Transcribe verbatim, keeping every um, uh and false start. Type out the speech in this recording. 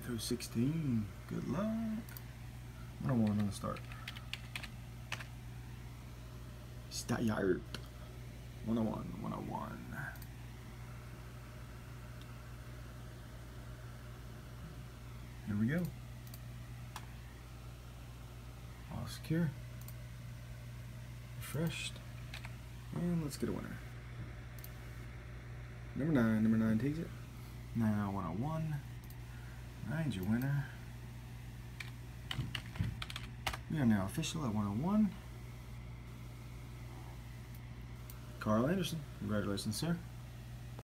through sixteen. Good luck. one oh one on the start. Stayard. one oh one, one oh one. Here we go. All secure. Refreshed. And let's get a winner. Number nine. Number nine takes it. Now one oh one. Nine's your winner. We are now official at one oh one. Carl Anderson. Congratulations, sir.